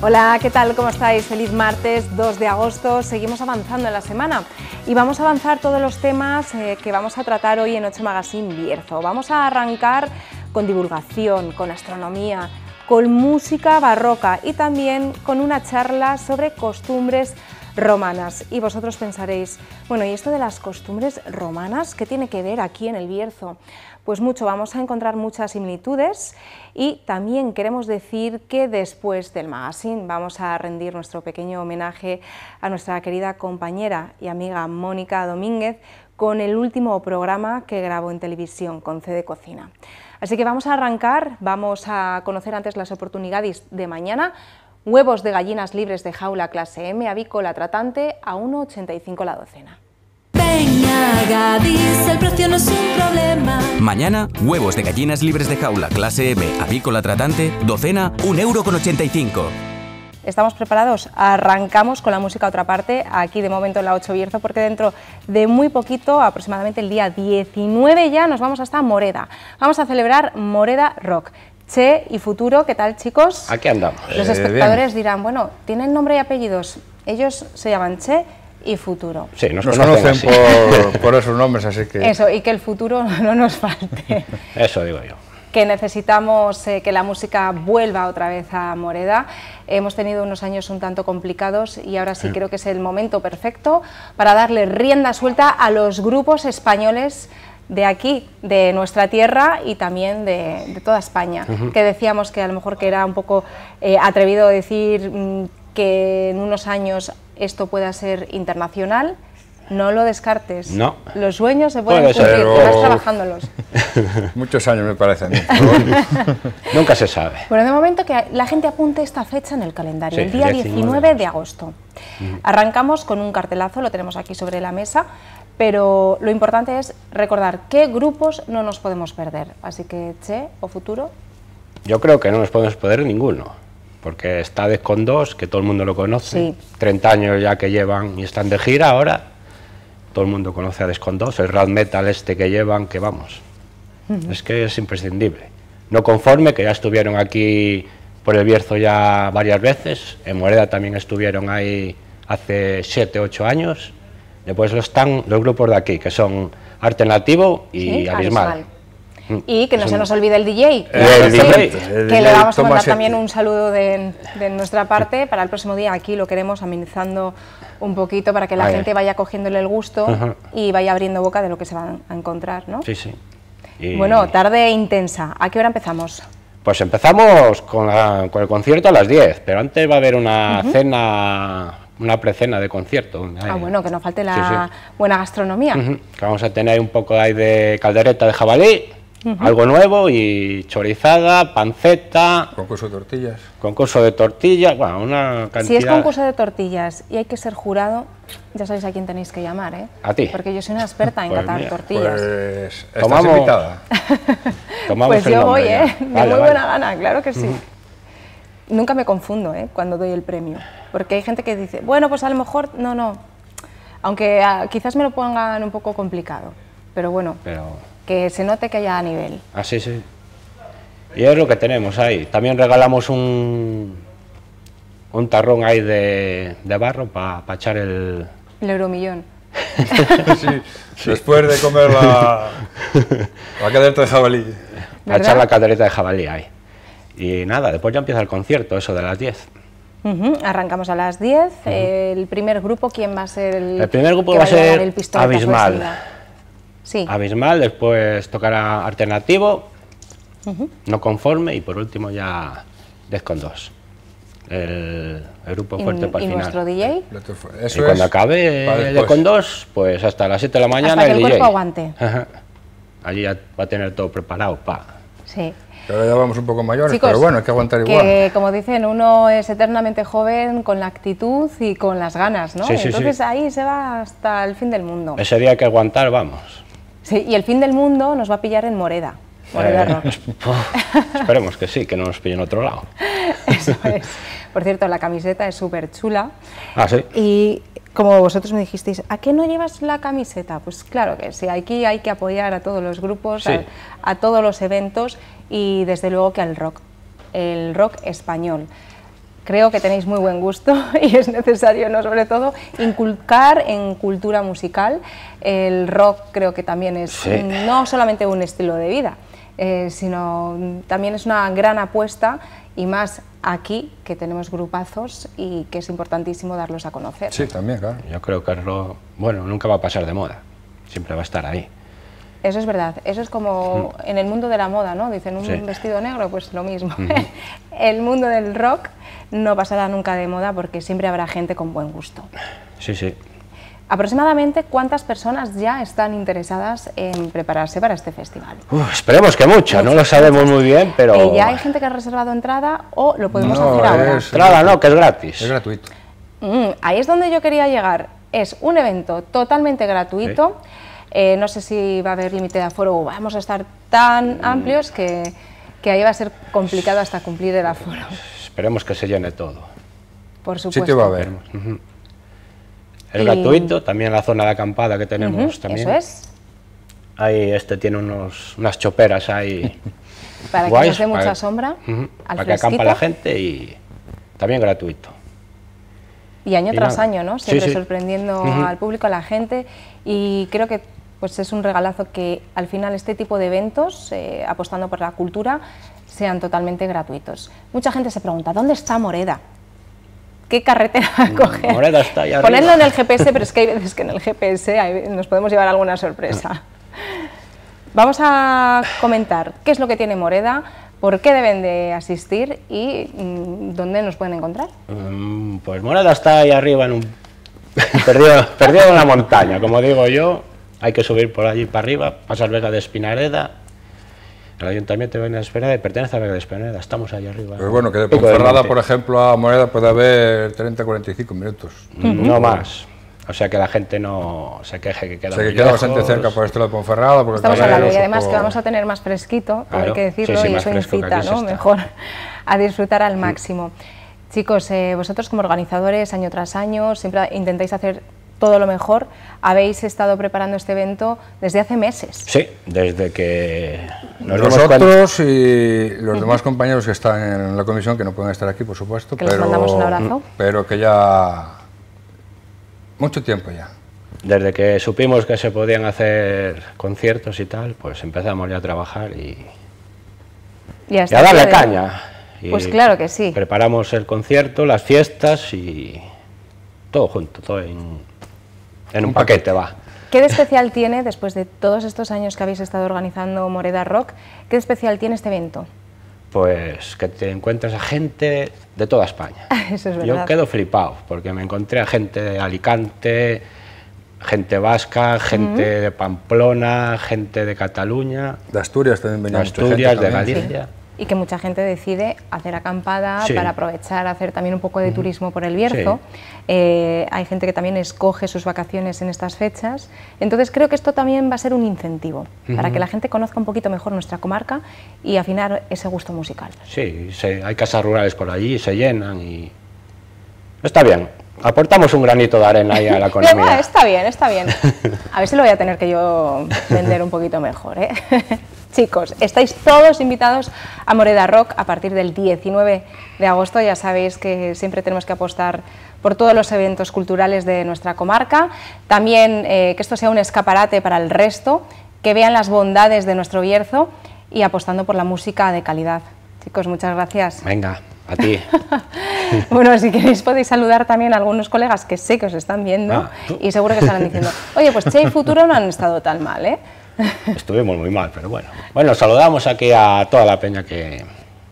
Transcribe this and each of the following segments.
Hola, ¿qué tal? ¿Cómo estáis? Feliz martes 2 de agosto. Seguimos avanzando en la semana y vamos a avanzar todos los temas que vamos a tratar hoy en 8 Magazine Bierzo. Vamos a arrancar con divulgación, con astronomía, con música barroca y también con una charla sobre costumbres romanas. Y vosotros pensaréis, bueno, ¿y esto de las costumbres romanas qué tiene que ver aquí en el Bierzo? Pues mucho, vamos a encontrar muchas similitudes y también queremos decir que después del magazine vamos a rendir nuestro pequeño homenaje a nuestra querida compañera y amiga Mónica Domínguez con el último programa que grabó en televisión con C de Cocina. Así que vamos a arrancar, vamos a conocer antes las oportunidades de mañana. Huevos de gallinas libres de jaula clase M, avícola tratante a 1,85 la docena. Venga, Gadis, el precio no es un problema. Mañana, huevos de gallinas libres de jaula clase M, avícola tratante, docena, 1,85 €. ¿Estamos preparados? Arrancamos con la música a otra parte, aquí de momento en la 8 Bierzo, porque dentro de muy poquito, aproximadamente el día 19 ya, nos vamos hasta Moreda. Vamos a celebrar Moreda Rock. Che y Futuro, ¿qué tal, chicos? Aquí andamos. Los espectadores dirán, bueno, ¿tienen nombre y apellidos? Ellos se llaman Che y Futuro. Sí, nos conocen por esos nombres, así que... Eso, y que el futuro no nos falte. Eso digo yo. Que necesitamos que la música vuelva otra vez a Moreda. Hemos tenido unos años un tanto complicados y ahora sí creo que es el momento perfecto para darle rienda suelta a los grupos españoles de aquí, de nuestra tierra y también de toda España. Que decíamos que a lo mejor que era un poco atrevido decir que en unos años esto pueda ser internacional. No lo descartes. No. Los sueños se pueden cumplir, pero... vas trabajándolos. Muchos años me parece a mí. Nunca se sabe. Bueno, de momento que la gente apunte esta fecha en el calendario, Sí, el día 19 de agosto. Arrancamos con un cartelazo, lo tenemos aquí sobre la mesa, pero lo importante es recordar qué grupos no nos podemos perder. Así que, Che o Futuro. Yo creo que no nos podemos perder ninguno, porque está Defcon 2, que todo el mundo lo conoce, Sí. 30 años ya que llevan y están de gira ahora. Todo el mundo conoce a Defcon 2, el rap metal este que llevan, que vamos, es que es imprescindible. No Conforme, que ya estuvieron aquí por el Bierzo ya varias veces, en Moreda también estuvieron ahí hace 7, 8 años. Después están los grupos de aquí, que son Alternativo y Sí, Abismal. Y que no se nos olvide el DJ, El DJ. que le vamos a mandar también un saludo de nuestra parte para el próximo día. Aquí lo queremos amenizando un poquito para que la gente vaya cogiéndole el gusto y vaya abriendo boca de lo que se van a encontrar, ¿no? Sí, sí. Y bueno, tarde intensa. ¿A qué hora empezamos? pues empezamos con el concierto a las 10, pero antes va a haber una cena, una precena de concierto. Ah, bueno, que no falte la buena gastronomía. Que vamos a tener un poco ahí de caldereta de jabalí, algo nuevo, y chorizada, panceta, Concurso de tortillas. concurso de tortillas, bueno, una cantidad... Si es concurso de tortillas y hay que ser jurado, ya sabéis a quién tenéis que llamar, ¿eh? A ti. Porque yo soy una experta en Pues catar mira, tortillas. Pues estás Tomamos- invitada. Tomamos Pues el yo nombre voy, ya. ¿eh? De Vale, muy vale. buena gana, claro que sí. Nunca me confundo, ¿eh? Cuando doy el premio. Porque hay gente que dice, bueno, pues a lo mejor, no. Aunque quizás me lo pongan un poco complicado. Pero bueno, Pero... que se note que haya nivel. Ah, sí, sí. Y es lo que tenemos ahí. También regalamos un tarrón ahí de barro para echar el... El euromillón. Sí. Después de comer la caldereta de jabalí. Para ¿Verdad? echar la caldereta de jabalí ahí. Y nada, después ya empieza el concierto, eso de las 10. Arrancamos a las 10. El primer grupo, ¿quién va a ser el...? El primer grupo que va a llevar ser el pistoletazo de Abismal. salida? Sí. Abismal, después tocará Alternativo, No Conforme y por último ya Defcon 2. El grupo fuerte para ¿Y el final. nuestro DJ? Eso Y cuando es acabe para después. Defcon 2, pues hasta las 7 de la mañana Hasta que el DJ. cuerpo aguante. Ajá. Allí ya va a tener todo preparado. Sí. Que ahora ya vamos un poco mayores, Chicos, pero bueno, hay que aguantar que, igual. como dicen, uno es eternamente joven con la actitud y con las ganas, ¿no? Sí, sí, Entonces sí. ahí se va hasta el fin del mundo. Ese día hay que aguantar, vamos. Sí, y el fin del mundo nos va a pillar en Moreda. Moreda Rock. Esperemos que sí, que no nos pille en otro lado. Eso es. Por cierto, la camiseta es súper chula. Ah, sí. Y como vosotros me dijisteis, ¿a qué no llevas la camiseta? Pues claro que sí, aquí hay que apoyar a todos los grupos, Sí. a todos los eventos y desde luego que al rock, el rock español. creo que tenéis muy buen gusto y es necesario, ¿no?, sobre todo, inculcar en cultura musical. El rock creo que también es no solamente un estilo de vida, sino también es una gran apuesta, y más aquí, que tenemos grupazos y que es importantísimo darlos a conocer. Sí, también, claro. Yo creo que el rock, bueno, nunca va a pasar de moda, siempre va a estar ahí. Eso es verdad, eso es como en el mundo de la moda, ¿no? Dicen un vestido negro, pues lo mismo. El mundo del rock no pasará nunca de moda porque siempre habrá gente con buen gusto. Sí, sí. Aproximadamente, ¿cuántas personas ya están interesadas en prepararse para este festival? Esperemos que muchas, no lo sabemos muy bien, pero... ¿Ya hay gente que ha reservado entrada o lo podemos hacer ahora? Entrada no, que es gratis. Es gratuito. Ahí es donde yo quería llegar. Es un evento totalmente gratuito. No sé si va a haber límite de aforo o vamos a estar tan amplios que ahí va a ser complicado hasta cumplir el aforo. Esperemos que se llene todo. Por supuesto. Sitio va a haber. Es gratuito, también la zona de acampada que tenemos también. Eso es. Ahí tiene unas choperas ahí. Para que nos dé mucha sombra, para que acampa la gente, y también gratuito. Y año tras año, ¿no? Siempre sí. sorprendiendo al público, a la gente, y creo que pues es un regalazo que al final este tipo de eventos, apostando por la cultura, sean totalmente gratuitos. Mucha gente se pregunta, ¿dónde está Moreda? ¿Qué carretera coger? Moreda está ahí arriba. Ponerlo en el GPS, pero es que hay veces que en el GPS nos podemos llevar alguna sorpresa. Vamos a comentar qué es lo que tiene Moreda, por qué deben de asistir y dónde nos pueden encontrar. Pues Moreda está ahí arriba, perdido en la montaña, como digo yo. Hay que subir por allí para arriba, pasar Vega de Espinareda. El Ayuntamiento de Vega de Espinareda pertenece a Vega de Espinareda, estamos ahí arriba. Pues bueno, que de Ponferrada, por ejemplo, a Moreda puede haber 30-45 minutos. No más. O sea que la gente no se queje que queda O sea que muy queda lejos. bastante cerca por esto de Ponferrada. Porque Estamos al lado, y además que vamos a tener más fresquito, Claro, hay que decirlo, sí, y más eso fresco que incita, aquí se ¿no?, está. mejor a disfrutar al máximo. Chicos, vosotros como organizadores, año tras año, siempre intentáis hacer todo lo mejor. Habéis estado preparando este evento desde hace meses. Sí, desde que nos dimos nosotros y los demás compañeros que están en la comisión, que no pueden estar aquí, por supuesto, Que les mandamos un abrazo. Pero que ya... mucho tiempo ya. Desde que supimos que se podían hacer conciertos y tal, pues empezamos ya a trabajar y a darle caña. Y pues claro que sí. Preparamos el concierto, las fiestas y todo junto, todo en un paquete va. ¿Qué de especial tiene, después de todos estos años que habéis estado organizando Moreda Rock, qué de especial tiene este evento? Pues que te encuentras a gente de toda España. Eso es verdad. Yo quedo flipado, porque me encontré a gente de Alicante, gente vasca, gente de Pamplona, gente de Cataluña, De Asturias también venía de mucha gente Asturias, de también. Galicia. Y que mucha gente decide hacer acampada Sí. para aprovechar, hacer también un poco de turismo por el Bierzo. Hay gente que también escoge sus vacaciones en estas fechas. Entonces creo que esto también va a ser un incentivo para que la gente conozca un poquito mejor nuestra comarca y afinar ese gusto musical. Sí, hay casas rurales por allí, se llenan y... Está bien, aportamos un granito de arena ahí a la economía. Está bien, está bien. A ver si lo voy a tener que yo vender un poquito mejor, ¿eh? Chicos, estáis todos invitados a Moreda Rock a partir del 19 de agosto. Ya sabéis que siempre tenemos que apostar por todos los eventos culturales de nuestra comarca. También que esto sea un escaparate para el resto, que vean las bondades de nuestro Bierzo y apostando por la música de calidad. Chicos, muchas gracias. Venga, a ti. Bueno, si queréis podéis saludar también a algunos colegas que sé que os están viendo y seguro que estarán diciendo, oye, pues Che y Futuro no han estado tan mal, ¿eh? Estuvimos muy mal, pero bueno. Bueno, saludamos aquí a toda la peña que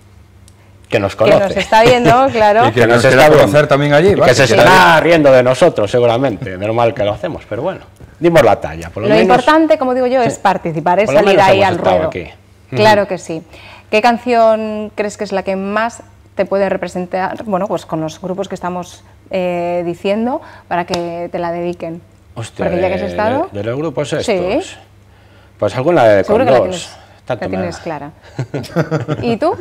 nos conoce. Que nos está viendo, claro. Y que nos quiera conocer también allí. Que se estará riendo de nosotros, seguramente. Normal que lo hacemos, pero bueno, dimos la talla. Por lo menos, importante, como digo yo, es participar, es por lo salir menos ahí hemos al estado ruedo. aquí. Claro que sí. ¿Qué canción crees que es la que más te puede representar, bueno, pues con los grupos que estamos diciendo, para que te la dediquen? Hostia, porque ya que has estado... de los grupos estos... Sí. Pues alguna de Seguro con que dos. la tienes clara. ¿Y tú?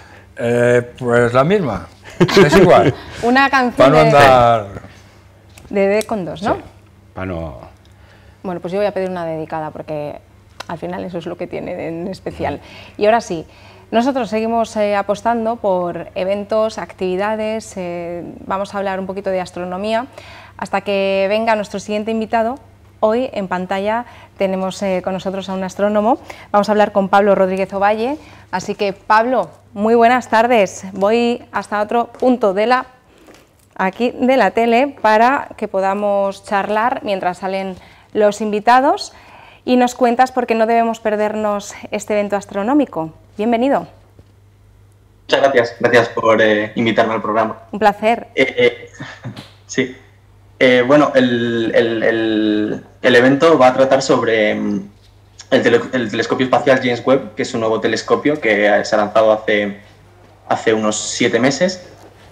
Pues la misma, es igual. Una canción Para no andar... de con dos, ¿no? Sí, para no... Bueno, pues yo voy a pedir una dedicada porque al final eso es lo que tiene en especial. Y ahora sí, Nosotros seguimos apostando por eventos, actividades, vamos a hablar un poquito de astronomía, hasta que venga nuestro siguiente invitado. Hoy en pantalla tenemos con nosotros a un astrónomo, vamos a hablar con Pablo Rodríguez Ovalle, así que Pablo, muy buenas tardes, voy hasta otro punto de la tele para que podamos charlar mientras salen los invitados y nos cuentas por qué no debemos perdernos este evento astronómico. Bienvenido. Muchas gracias por invitarme al programa. Un placer. Sí. Bueno, el evento va a tratar sobre el telescopio espacial James Webb, que es un nuevo telescopio que se ha lanzado hace unos 7 meses.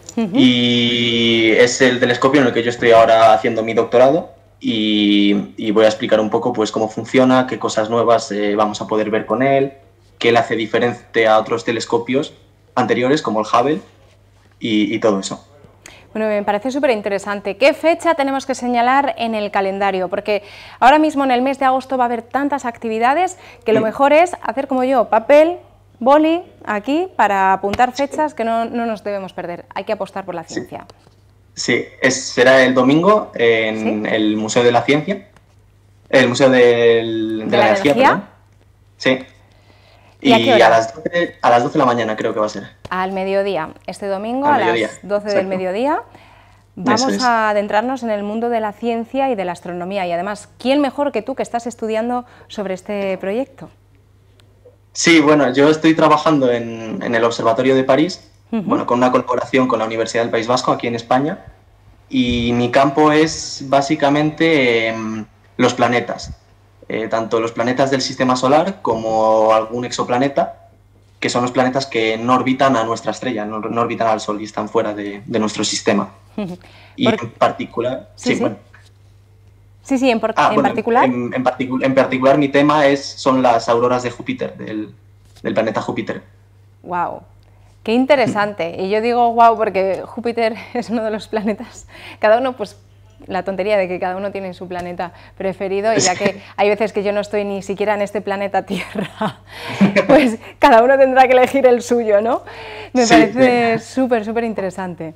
Y es el telescopio en el que yo estoy ahora haciendo mi doctorado y voy a explicar un poco pues cómo funciona, qué cosas nuevas vamos a poder ver con él, qué le hace diferente a otros telescopios anteriores como el Hubble y todo eso. Bueno, me parece súper interesante. ¿Qué fecha tenemos que señalar en el calendario? Porque ahora mismo en el mes de agosto va a haber tantas actividades que lo mejor es hacer como yo, papel, boli, aquí, para apuntar fechas que no nos debemos perder. Hay que apostar por la ciencia. Sí, será el domingo en el Museo de la Ciencia, el Museo de la Energía, perdón. Sí. ¿Y a las 12 de la mañana creo que va a ser. Al mediodía, este domingo a las 12 del mediodía. Vamos a adentrarnos en el mundo de la ciencia y de la astronomía y además, ¿quién mejor que tú que estás estudiando sobre este proyecto? Sí, bueno, yo estoy trabajando en el Observatorio de París, bueno, con una colaboración con la Universidad del País Vasco aquí en España, y mi campo es básicamente los planetas, tanto los planetas del sistema solar como algún exoplaneta, que son los planetas que no orbitan a nuestra estrella, no orbitan al Sol y están fuera de nuestro sistema. Y en particular... Bueno. En particular. En particular mi tema son las auroras de Júpiter, del planeta Júpiter. ¡Wow! ¡Qué interesante! Y yo digo wow porque Júpiter es uno de los planetas, cada uno pues... La tontería de que cada uno tiene su planeta preferido y ya que hay veces que yo no estoy ni siquiera en este planeta Tierra, pues cada uno tendrá que elegir el suyo, ¿no? Me parece súper interesante.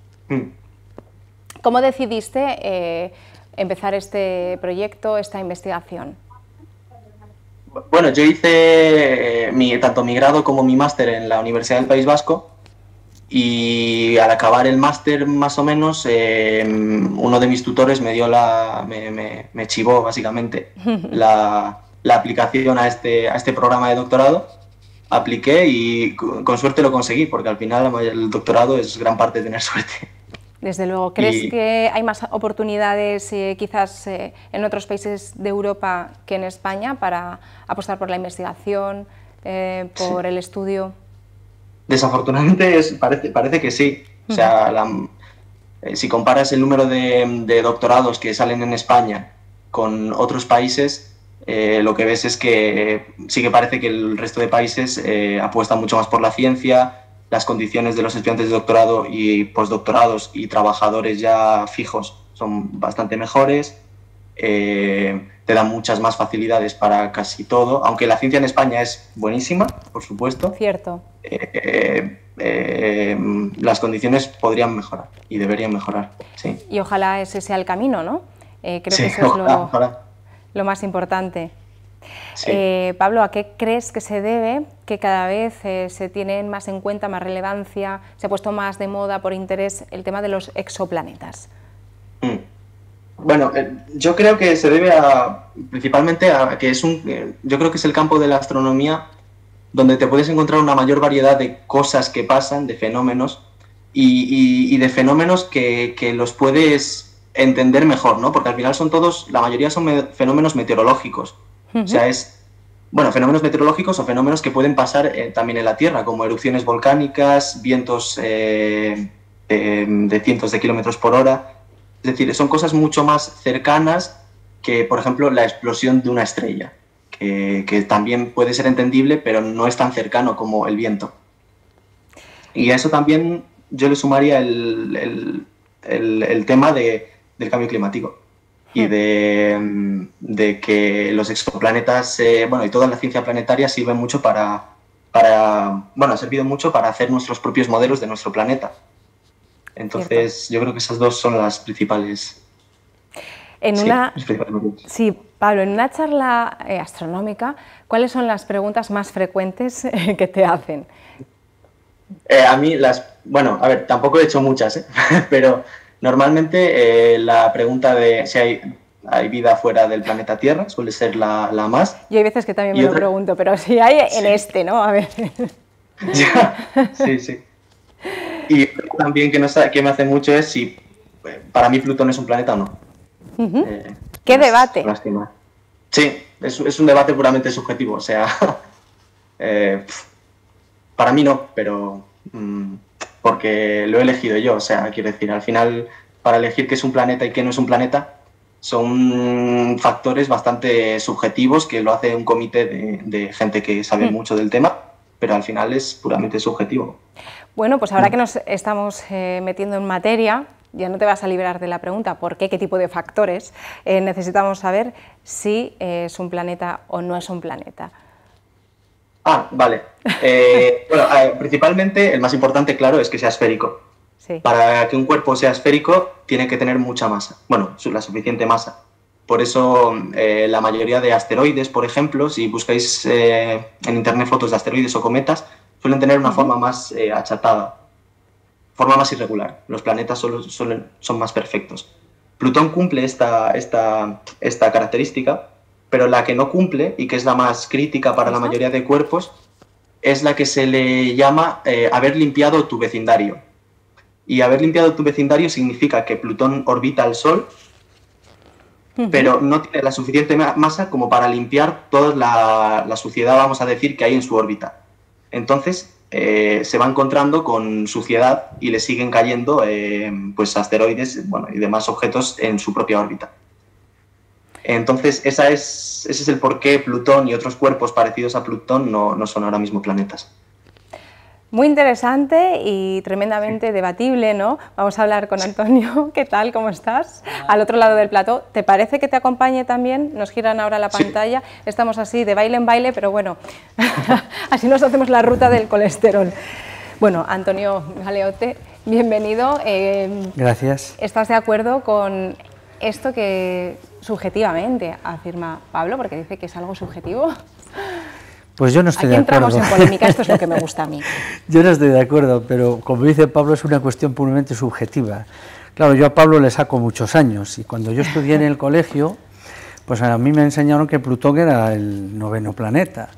¿Cómo decidiste empezar este proyecto, esta investigación? Bueno, yo hice tanto mi grado como mi máster en la Universidad del País Vasco. Y al acabar el máster más o menos uno de mis tutores me chivó básicamente la aplicación a este programa de doctorado. Apliqué y con suerte lo conseguí porque al final el doctorado es gran parte de tener suerte. Desde luego. ¿Crees que hay más oportunidades quizás en otros países de Europa que en España para apostar por la investigación, por el estudio? Desafortunadamente parece que sí. O sea, si comparas el número de doctorados que salen en España con otros países, lo que ves es que sí que parece que el resto de países apuestan mucho más por la ciencia, las condiciones de los estudiantes de doctorado y postdoctorados y trabajadores ya fijos son bastante mejores, te dan muchas más facilidades para casi todo, aunque la ciencia en España es buenísima, por supuesto. Cierto. Las condiciones podrían mejorar y deberían mejorar, sí. Y ojalá ese sea el camino, ¿no? Creo que eso es lo más importante. Sí. Pablo, ¿a qué crees que se debe que cada vez se tienen más en cuenta, más relevancia, se ha puesto más de moda por interés el tema de los exoplanetas? Bueno, yo creo que se debe principalmente a que yo creo que es el campo de la astronomía donde te puedes encontrar una mayor variedad de cosas que pasan, de fenómenos, y de fenómenos que los puedes entender mejor, ¿no? Porque al final la mayoría son fenómenos meteorológicos. O sea, fenómenos meteorológicos o fenómenos que pueden pasar también en la Tierra, como erupciones volcánicas, vientos de cientos de kilómetros por hora. Es decir, son cosas mucho más cercanas que, por ejemplo, la explosión de una estrella, que también puede ser entendible, pero no es tan cercano como el viento. Y a eso también yo le sumaría el tema del cambio climático y de que los exoplanetas, y toda la ciencia planetaria sirve mucho para bueno, ha servido mucho para hacer nuestros propios modelos de nuestro planeta. Entonces, yo creo que esas dos son las principales. Sí, Pablo, en una charla astronómica, ¿cuáles son las preguntas más frecuentes que te hacen? A mí bueno, a ver, tampoco he hecho muchas, pero normalmente la pregunta de si hay vida fuera del planeta Tierra suele ser la más. Yo hay veces que también me lo pregunto, pero si hay en ¿no? A ver. Sí. Y también que me hace mucho es si para mí Plutón es un planeta o no. ¿Qué debate? Lástima. Sí, es un debate puramente subjetivo, o sea, para mí no, pero porque lo he elegido yo, o sea, quiero decir, al final, para elegir qué es un planeta y qué no es un planeta, son factores bastante subjetivos que lo hace un comité de gente que sabe mucho del tema, pero al final es puramente subjetivo. Bueno, pues ahora que nos estamos metiendo en materia, ya no te vas a librar de la pregunta ¿por qué? ¿Qué tipo de factores? Necesitamos saber si es un planeta o no es un planeta. Vale. Bueno, principalmente el más importante, claro, es que sea esférico. Sí. Para que un cuerpo sea esférico tiene que tener mucha masa, bueno, la suficiente masa. Por eso la mayoría de asteroides, por ejemplo, si buscáis en internet fotos de asteroides o cometas, suelen tener una forma más achatada, forma más irregular. Los planetas son más perfectos. Plutón cumple esta característica, pero la que no cumple, y que es la más crítica para la mayoría de cuerpos, es la que se le llama haber limpiado tu vecindario. Y haber limpiado tu vecindario significa que Plutón orbita al Sol, pero no tiene la suficiente masa como para limpiar toda la suciedad, vamos a decir, que hay en su órbita. Entonces, se va encontrando con suciedad y le siguen cayendo pues asteroides y demás objetos en su propia órbita. Entonces, ese es el por qué Plutón y otros cuerpos parecidos a Plutón no son ahora mismo planetas. Muy interesante y tremendamente debatible, ¿no? Vamos a hablar con Antonio. ¿Qué tal? ¿Cómo estás? Al otro lado del plató. ¿Te parece que te acompañe también? Nos giran ahora la pantalla. Sí. Estamos así de baile en baile, pero bueno, así nos hacemos la ruta del colesterol. Bueno, Antonio Galeote, bienvenido. Gracias. ¿Estás de acuerdo con esto que subjetivamente afirma Pablo? Porque dice que es algo subjetivo. Pues yo no estoy de acuerdo. Aquí entramos en polémica, esto es lo que me gusta a mí. Yo no estoy de acuerdo, pero como dice Pablo, es una cuestión puramente subjetiva. Claro, yo a Pablo le saco muchos años, y cuando yo estudié en el colegio, pues a mí me enseñaron que Plutón era el 9º planeta.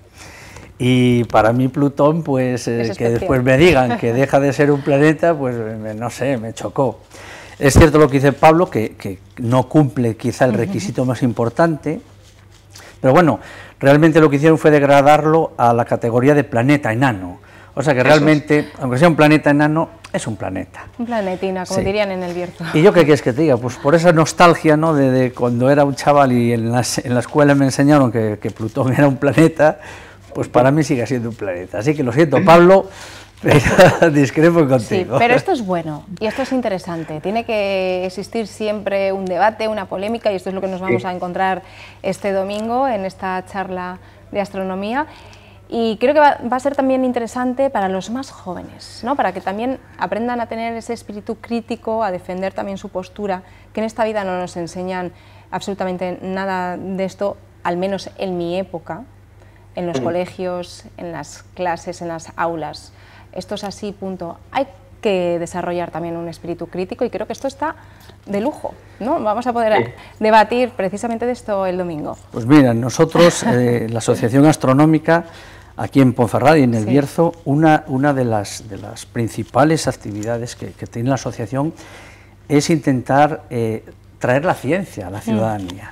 Y para mí Plutón, pues que después me digan que deja de ser un planeta, pues no sé, me chocó. Es cierto lo que dice Pablo, que no cumple quizá el requisito más importante, pero bueno, realmente lo que hicieron fue degradarlo a la categoría de planeta enano. O sea que realmente, aunque sea un planeta enano, es un planeta. Un planetina, como dirían en el Bierzo. ¿Y yo qué quieres que te diga? Pues por esa nostalgia, ¿no?, de cuando era un chaval y en la escuela me enseñaron que Plutón era un planeta, pues para mí sigue siendo un planeta. Así que lo siento, Pablo, pero discrepo contigo. Sí, pero esto es bueno y esto es interesante. Tiene que existir siempre un debate, una polémica, y esto es lo que nos vamos a encontrar este domingo en esta charla de astronomía. Y creo que va a ser también interesante para los más jóvenes, ¿no?, para que también aprendan a tener ese espíritu crítico, a defender también su postura, que en esta vida no nos enseñan absolutamente nada de esto, al menos en mi época, en los colegios, en las clases, en las aulas. Esto es así, punto. Hay que desarrollar también un espíritu crítico y creo que esto está de lujo, ¿no? Vamos a poder debatir precisamente de esto el domingo. Pues mira, nosotros, la Asociación Astronómica, aquí en Ponferrada y en el Bierzo, una de las principales actividades que tiene la asociación es intentar traer la ciencia a la ciudadanía.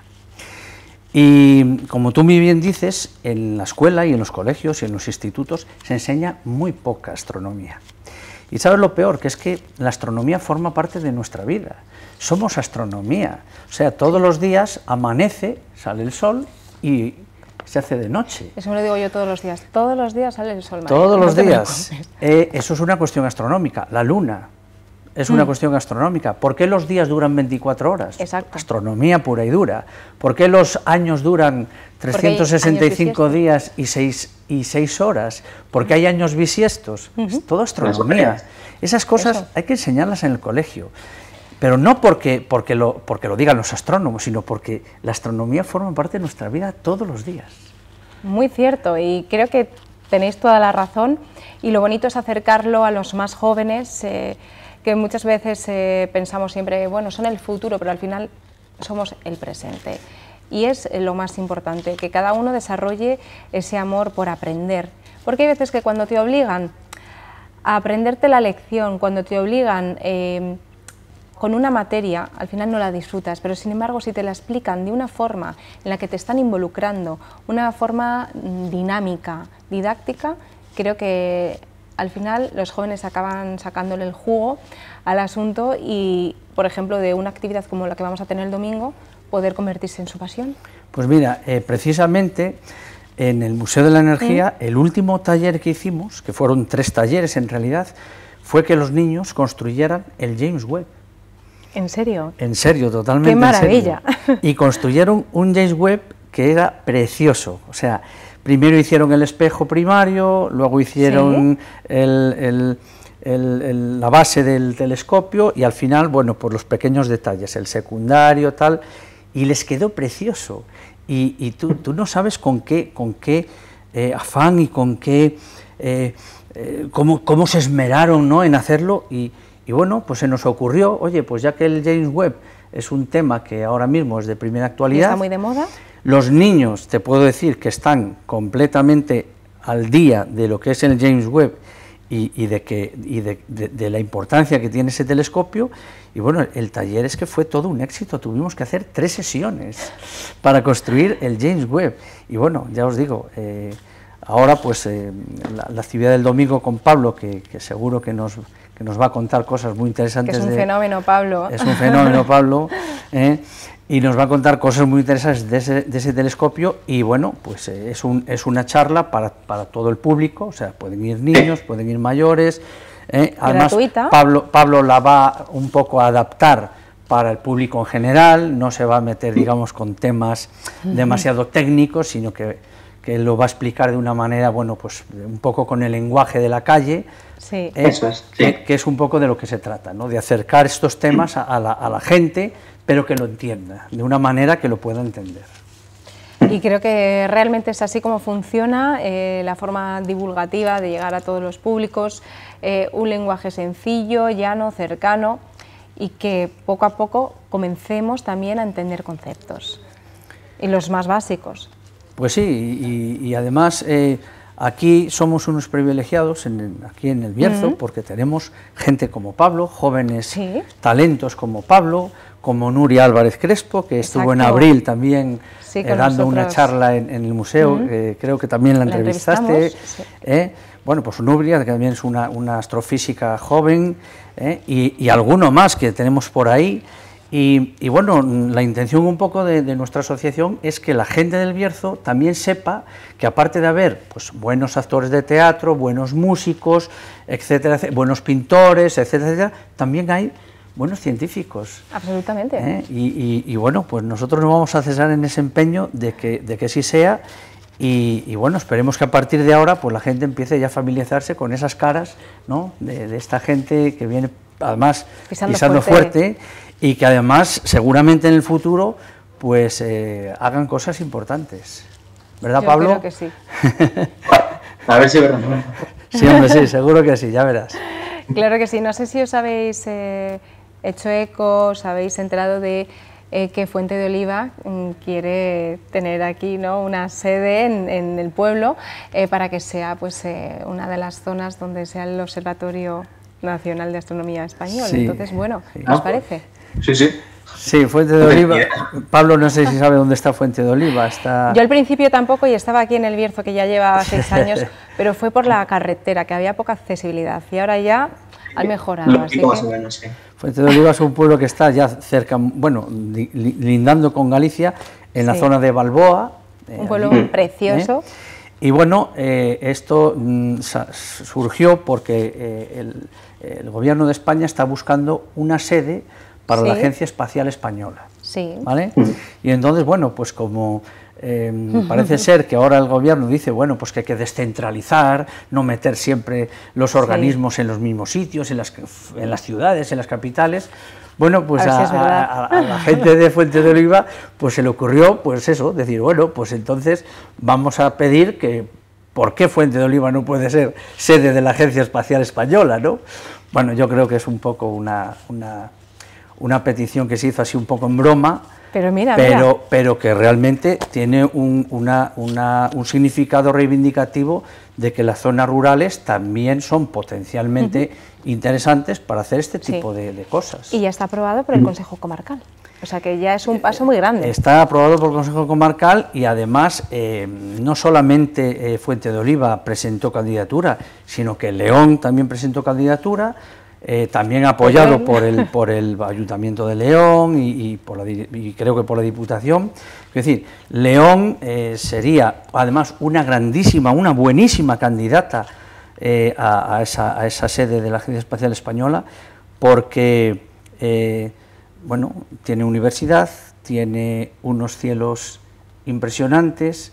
Y como tú muy bien dices, en la escuela y en los colegios y en los institutos se enseña muy poca astronomía. Y ¿sabes lo peor? Que es que la astronomía forma parte de nuestra vida. Somos astronomía. O sea, todos los días amanece, sale el sol y se hace de noche. Eso me lo digo yo todos los días. Todos los días sale el sol. Todos los días. Eso es una cuestión astronómica. La luna. es una cuestión astronómica. ¿Por qué los días duran 24 horas? Exacto. Astronomía pura y dura. ¿Por qué los años duran 365 días y 6 horas? ¿Por qué hay años bisiestos? Es todo astronomía. Esas cosas hay que enseñarlas en el colegio. Pero no porque lo digan los astrónomos, sino porque la astronomía forma parte de nuestra vida todos los días. Muy cierto, y creo que tenéis toda la razón, y lo bonito es acercarlo a los más jóvenes, que muchas veces pensamos siempre, bueno, son el futuro, pero al final somos el presente. Y es lo más importante, que cada uno desarrolle ese amor por aprender. Porque hay veces que cuando te obligan a aprenderte la lección, cuando te obligan con una materia, al final no la disfrutas, pero sin embargo si te la explican de una forma en la que te están involucrando, una forma dinámica, didáctica, creo que al final los jóvenes acaban sacándole el jugo al asunto y, por ejemplo, de una actividad como la que vamos a tener el domingo, poder convertirse en su pasión. Pues mira, precisamente en el Museo de la Energía, el último taller que hicimos, que fueron 3 talleres en realidad, fue que los niños construyeran el James Webb. ¿En serio? En serio, totalmente. ¡Qué maravilla! En serio. Y construyeron un James Webb que era precioso. O sea, primero hicieron el espejo primario, luego hicieron la base del telescopio y al final, bueno, por los pequeños detalles, el secundario, tal, y les quedó precioso. Y tú no sabes con qué afán y con qué cómo se esmeraron, ¿no?, en hacerlo. Y bueno, pues se nos ocurrió, oye, pues ya que el James Webb es un tema que ahora mismo es de primera actualidad, está muy de moda. Los niños, te puedo decir que están completamente al día de lo que es el James Webb y de la importancia que tiene ese telescopio. Y bueno, el taller es que fue todo un éxito, tuvimos que hacer 3 sesiones para construir el James Webb. Y bueno, ya os digo, ahora pues la actividad del domingo con Pablo, que seguro que nos va a contar cosas muy interesantes. Que es un fenómeno, Pablo. Es un fenómeno, Pablo, y nos va a contar cosas muy interesantes de ese telescopio. Y bueno, pues es una charla para todo el público, o sea, pueden ir niños, pueden ir mayores. Además, gratuita. Pablo la va un poco a adaptar para el público en general, no se va a meter, digamos, con temas demasiado técnicos, sino que lo va a explicar de una manera, bueno, pues un poco con el lenguaje de la calle. Sí. Eso es, sí. Que es un poco de lo que se trata, ¿no?, de acercar estos temas a la gente, pero que lo entienda, de una manera que lo pueda entender. Y creo que realmente es así como funciona la forma divulgativa de llegar a todos los públicos, un lenguaje sencillo, llano, cercano, y que poco a poco comencemos también a entender conceptos, y los más básicos. Pues sí, y además aquí somos unos privilegiados aquí en el Bierzo, porque tenemos gente como Pablo, jóvenes talentos como Pablo, como Nuria Álvarez Crespo, que estuvo en abril también dando una charla en el museo, creo que también la entrevistaste. Bueno, pues Nuria, que también es una astrofísica joven, y alguno más que tenemos por ahí. Y bueno, la intención un poco de nuestra asociación es que la gente del Bierzo también sepa que aparte de haber pues buenos actores de teatro, buenos músicos, etcétera, buenos pintores, etcétera, etcétera, también hay buenos científicos. Absolutamente. Y bueno, pues nosotros no vamos a cesar en ese empeño de que sí sea. Y bueno, esperemos que a partir de ahora pues la gente empiece ya a familiarizarse con esas caras, ¿no?, de esta gente que viene además pisando fuerte, y que además seguramente en el futuro pues hagan cosas importantes, ¿verdad, Yo Pablo? Creo que sí. A ver si es verdad. Sí, hombre, sí, seguro que sí, ya verás. Claro que sí. No sé si os habéis hecho eco, os habéis enterado de que Fuente de Oliva quiere tener aquí, ¿no?, una sede en el pueblo para que sea pues una de las zonas donde sea el Observatorio Nacional de Astronomía Español. Sí, Entonces, bueno, sí. ¿qué os parece? Sí, sí. Sí, Fuente de Oliva. Pablo, no sé si sabe dónde está Fuente de Oliva. Yo al principio tampoco, y estaba aquí en el Bierzo, que ya lleva 6 años, pero fue por la carretera, que había poca accesibilidad, y ahora ya han mejorado. Así Más o que... menos, sí. Fuente de Oliva es un pueblo que está ya cerca, bueno, lindando con Galicia, en la zona de Balboa. Un pueblo allí, precioso. Y bueno, esto surgió porque el Gobierno de España está buscando una sede para la Agencia Espacial Española. Sí. ¿Vale? Y entonces, bueno, pues como parece ser que ahora el Gobierno dice, bueno, pues que hay que descentralizar, no meter siempre los organismos en los mismos sitios, en las ciudades, en las capitales. Bueno, pues a la gente de Fuente de Oliva pues se le ocurrió, pues eso, decir, bueno, pues entonces vamos a pedir que, ¿por qué Fuente de Oliva no puede ser sede de la Agencia Espacial Española, no? Bueno, yo creo que es un poco una petición que se hizo así un poco en broma, pero que realmente tiene un significado reivindicativo de que las zonas rurales también son potencialmente interesantes para hacer este tipo de cosas. Y ya está aprobado por el Consejo Comarcal, o sea que ya es un paso muy grande. Está aprobado por el Consejo Comarcal y además no solamente Fuente de Oliva presentó candidatura, sino que León también presentó candidatura, también apoyado por el Ayuntamiento de León y creo que por la Diputación. Es decir, León sería además una buenísima candidata a esa sede de la Agencia Espacial Española, porque bueno, tiene universidad, tiene unos cielos impresionantes,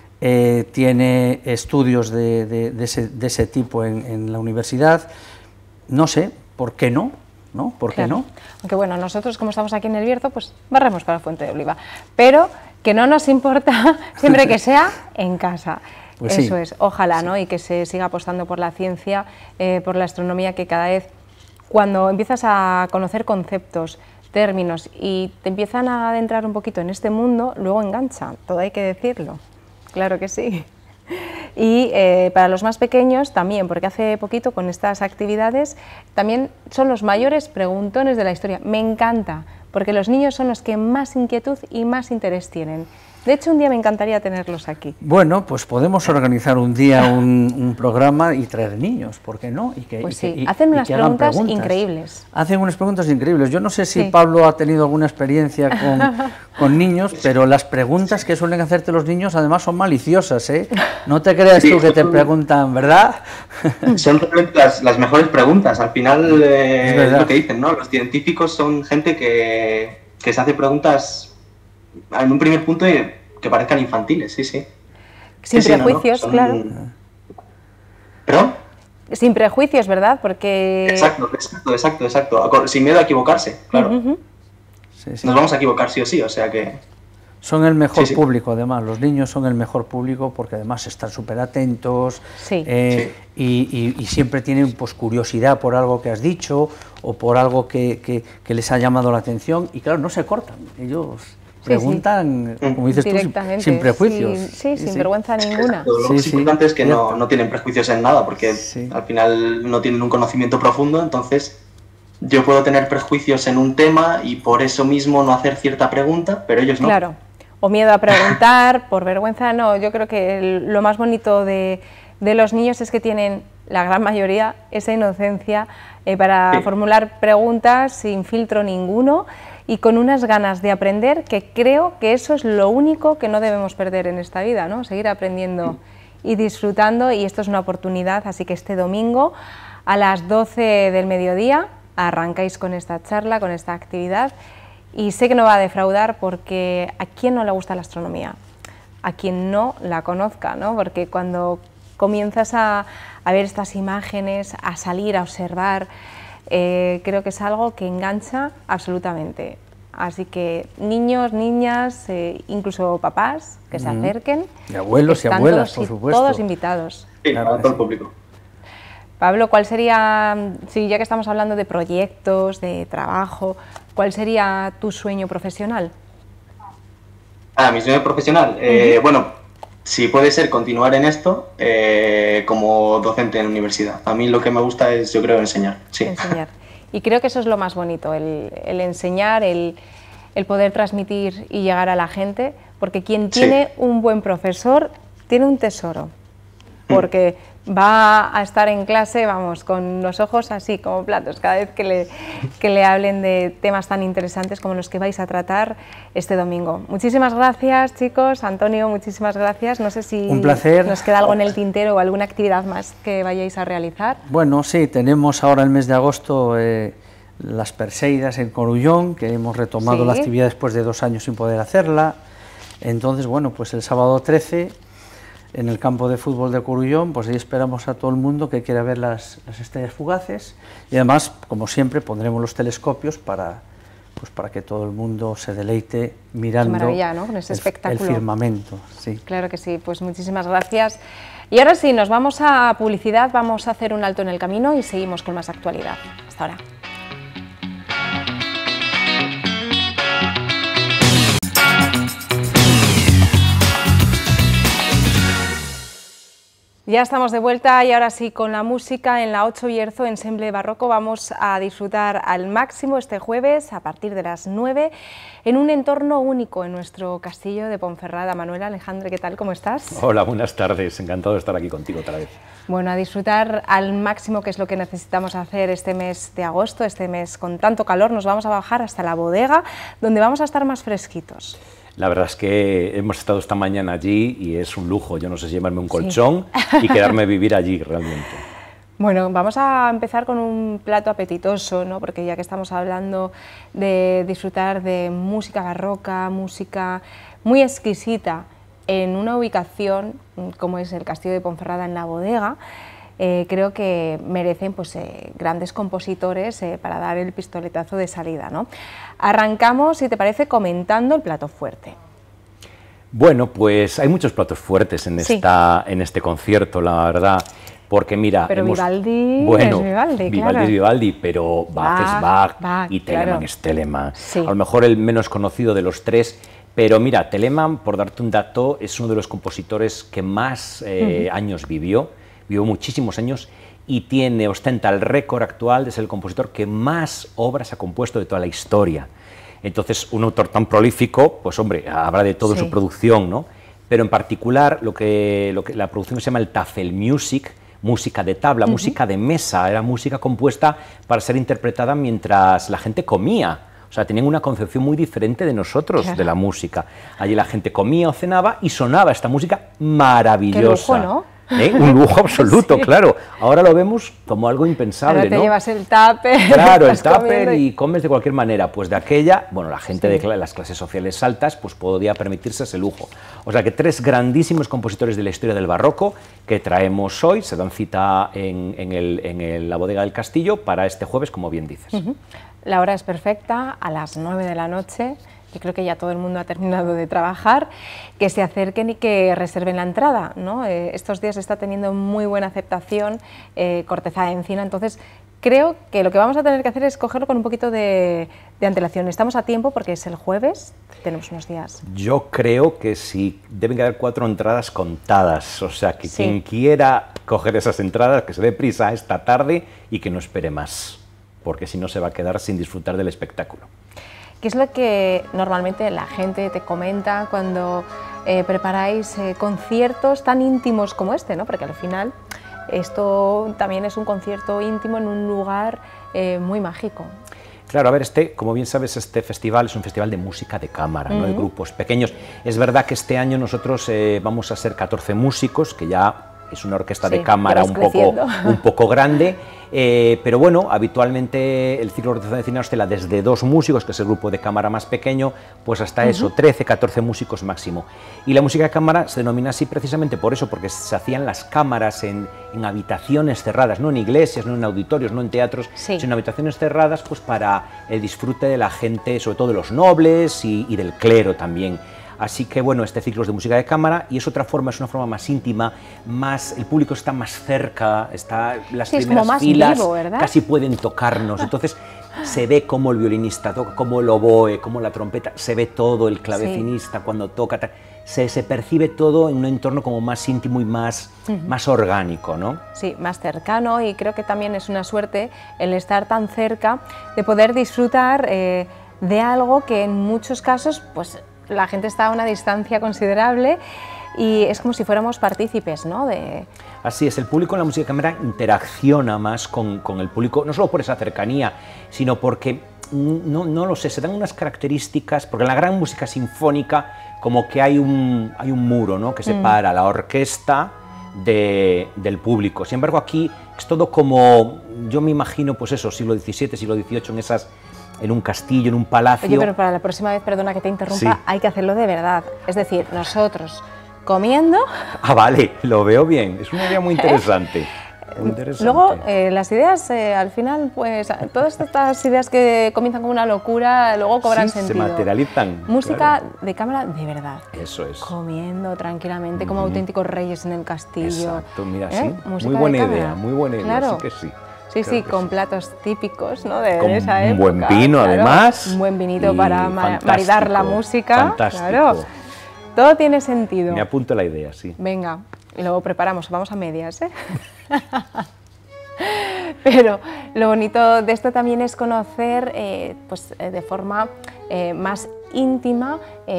tiene estudios de ese tipo en la universidad. No sé, ¿por qué no? ¿No? ¿Por qué no? Aunque bueno, nosotros como estamos aquí en El Bierzo, pues barremos para Fuente de Oliva, pero que no nos importa siempre que sea en casa. Pues eso es, ojalá, ¿no? Y que se siga apostando por la ciencia, por la astronomía, que cada vez, cuando empiezas a conocer conceptos, términos y te empiezan a adentrar un poquito en este mundo, luego engancha, todo hay que decirlo, claro que sí. Y para los más pequeños también, porque hace poquito con estas actividades también son los mayores preguntones de la historia. Me encanta, porque los niños son los que más inquietud y más interés tienen. De hecho, un día me encantaría tenerlos aquí. Bueno, pues podemos organizar un día un programa y traer niños, ¿por qué no? Hacen unas preguntas increíbles. Hacen unas preguntas increíbles. Yo no sé si Pablo ha tenido alguna experiencia con niños, pero las preguntas que suelen hacerte los niños además son maliciosas, ¿eh? No te creas tú que te preguntan, ¿verdad? Son realmente las mejores preguntas. Al final es lo que dicen, ¿no? Los científicos son gente que se hace preguntas en un primer punto que parezcan infantiles, sí. Sin prejuicios, claro. ¿Perdón? Sin prejuicios, ¿verdad? Porque... Exacto. Sin miedo a equivocarse, claro. Nos vamos a equivocar sí o sí, o sea que... Son el mejor público, además, los niños son el mejor público porque además están súper atentos y siempre tienen pues curiosidad por algo que has dicho o por algo que les ha llamado la atención y claro, no se cortan, ellos... preguntan, como dices tú, sin prejuicios. Sin vergüenza ninguna. Lo más importante es que no tienen prejuicios en nada, porque al final no tienen un conocimiento profundo, entonces yo puedo tener prejuicios en un tema y por eso mismo no hacer cierta pregunta, pero ellos no. Claro, o miedo a preguntar, por vergüenza, no. Yo creo que lo más bonito de los niños es que tienen, la gran mayoría, esa inocencia para formular preguntas sin filtro ninguno, y con unas ganas de aprender, que creo que eso es lo único que no debemos perder en esta vida, ¿no? Seguir aprendiendo y disfrutando, y esto es una oportunidad, así que este domingo a las 12 del mediodía arrancáis con esta charla, con esta actividad, y sé que no va a defraudar porque ¿a quién no le gusta la astronomía? A quien no la conozca, ¿no? Porque cuando comienzas a ver estas imágenes, a salir, a observar, creo que es algo que engancha absolutamente. Así que niños, niñas, incluso papás que se acerquen. Y abuelos y abuelas, por supuesto. Todos invitados. Sí, claro, todo el público. Pablo, ¿cuál sería, ya que estamos hablando de proyectos, de trabajo, cuál sería tu sueño profesional? Mi sueño profesional, bueno, si puede ser continuar en esto como docente en la universidad. A mí lo que me gusta es, yo creo, enseñar. Sí. Enseñar. Y creo que eso es lo más bonito, el enseñar, el poder transmitir y llegar a la gente, porque quien tiene un buen profesor tiene un tesoro, porque va a estar en clase, vamos, con los ojos así como platos, cada vez que le hablen de temas tan interesantes como los que vais a tratar este domingo. Muchísimas gracias, chicos. Antonio, muchísimas gracias. No sé si un placer. Nos queda algo en el tintero o alguna actividad más que vayáis a realizar. Bueno, sí, tenemos ahora el mes de agosto las Perseidas en Corullón, que hemos retomado la actividad después de 2 años sin poder hacerla. Entonces, bueno, pues el sábado 13, en el campo de fútbol de Corullón, pues ahí esperamos a todo el mundo que quiera ver las estrellas fugaces, y además, como siempre, pondremos los telescopios para que todo el mundo se deleite mirando. Qué maravilla, ¿no? Con ese espectáculo. El firmamento, sí. Claro que sí, pues muchísimas gracias. Y ahora sí, nos vamos a publicidad, vamos a hacer un alto en el camino y seguimos con más actualidad. Hasta ahora. Ya estamos de vuelta y ahora sí, con la música en la 8 Bierzo Ensemble Barroco vamos a disfrutar al máximo este jueves a partir de las 9 en un entorno único en nuestro castillo de Ponferrada. Manuel, Alejandre, ¿qué tal? ¿Cómo estás? Hola, buenas tardes, encantado de estar aquí contigo otra vez. Bueno, a disfrutar al máximo, que es lo que necesitamos hacer este mes de agosto, este mes con tanto calor. Nos vamos a bajar hasta la bodega, donde vamos a estar más fresquitos. La verdad es que hemos estado esta mañana allí y es un lujo. Yo no sé si llevarme un colchón y quedarme a vivir allí realmente. Bueno, vamos a empezar con un plato apetitoso, ¿no? Porque ya que estamos hablando de disfrutar de música barroca, música muy exquisita, en una ubicación como es el Castillo de Ponferrada en la bodega, creo que merecen pues, grandes compositores para dar el pistoletazo de salida, ¿no? Arrancamos, si te parece, comentando el plato fuerte. Bueno, pues hay muchos platos fuertes en, en este concierto, la verdad, porque mira... Pero Vivaldi bueno, es Vivaldi, Vivaldi claro. es Vivaldi, pero Bach es Bach y Telemann claro. es Telemann. Sí. A lo mejor el menos conocido de los tres, pero mira, Telemann, por darte un dato, es uno de los compositores que más años vivió muchísimos años y ostenta el récord actual de ser el compositor que más obras ha compuesto de toda la historia. Entonces, un autor tan prolífico, pues hombre, habrá de todo en su producción, ¿no? Pero en particular, la producción que se llama el Tafelmusik, música de tabla, música de mesa, era música compuesta para ser interpretada mientras la gente comía. O sea, tenían una concepción muy diferente de nosotros, de la música. Allí la gente comía o cenaba y sonaba esta música maravillosa. Qué lujo, ¿no? Un lujo absoluto, claro. Ahora lo vemos como algo impensable, ahora te ¿no? llevas el tupper. Claro, el tupper y comes de cualquier manera. Pues de aquella, bueno, la gente de las clases sociales altas pues podía permitirse ese lujo. O sea que 3 grandísimos compositores de la historia del barroco que traemos hoy, se dan cita en la bodega del castillo para este jueves, como bien dices. La hora es perfecta, a las 9 de la noche. Yo creo que ya todo el mundo ha terminado de trabajar, que se acerquen y que reserven la entrada, ¿no? Estos días está teniendo muy buena aceptación Corteza de Encina, entonces creo que lo que vamos a tener que hacer es cogerlo con un poquito de antelación. Estamos a tiempo porque es el jueves, tenemos unos días. Yo creo que sí, deben quedar 4 entradas contadas, o sea que quien quiera coger esas entradas, que se dé prisa esta tarde y que no espere más, porque si no se va a quedar sin disfrutar del espectáculo. ¿Qué es lo que normalmente la gente te comenta cuando preparáis conciertos tan íntimos como este, ¿no? Porque al final esto también es un concierto íntimo en un lugar muy mágico. Claro, a ver, como bien sabes, este festival es un festival de música de cámara, ¿no? De grupos pequeños. Es verdad que este año nosotros vamos a ser 14 músicos, que ya es una orquesta de cámara un poco grande, pero bueno, habitualmente el ciclo de cine oscila desde 2 músicos, que es el grupo de cámara más pequeño, pues hasta eso, 13, 14 músicos máximo. Y la música de cámara se denomina así precisamente por eso, porque se hacían las cámaras en habitaciones cerradas, no en iglesias, no en auditorios, no en teatros, sino en habitaciones cerradas, pues para el disfrute de la gente, sobre todo de los nobles y del clero también. Así que bueno, este ciclo es de música de cámara y es una forma más íntima, el público está más cerca, las primeras como filas vivo, casi pueden tocarnos, entonces se ve cómo el violinista toca, cómo el oboe, cómo la trompeta, se ve todo, el clavecinista cuando toca, se percibe todo en un entorno como más íntimo y más orgánico, ¿no? Sí, más cercano, y creo que también es una suerte el estar tan cerca de poder disfrutar de algo que en muchos casos pues la gente está a una distancia considerable y es como si fuéramos partícipes, ¿no? Así es, el público en la música de cámara interacciona más con el público, no solo por esa cercanía, sino porque, no lo sé, se dan unas características, porque en la gran música sinfónica como que hay un muro, ¿no?, que separa la orquesta del público. Sin embargo, aquí es todo como, yo me imagino, pues eso, siglo XVII, siglo XVIII, en un castillo, en un palacio. Oye, pero para la próxima vez, perdona que te interrumpa, sí, hay que hacerlo de verdad. Es decir, nosotros comiendo... Ah, vale, lo veo bien, es una idea muy interesante. Muy interesante. Luego, las ideas, al final, pues todas estas ideas que comienzan como una locura, luego cobran sentido. Se materializan. Música claro, de cámara de verdad. Eso es. Comiendo tranquilamente, como auténticos reyes en el castillo. Exacto, mira, sí. Música muy buena de idea, cámara. muy buena idea, claro. sí que sí. Sí, claro sí, con sí, platos típicos, ¿no?, de con esa época. Un buen vino, claro, además. Un buen vinito para maridar la música. Fantástico. Claro. Todo tiene sentido. Me apunto la idea, sí. Venga, y luego preparamos, vamos a medias, ¿eh? Pero lo bonito de esto también es conocer pues, de forma más íntima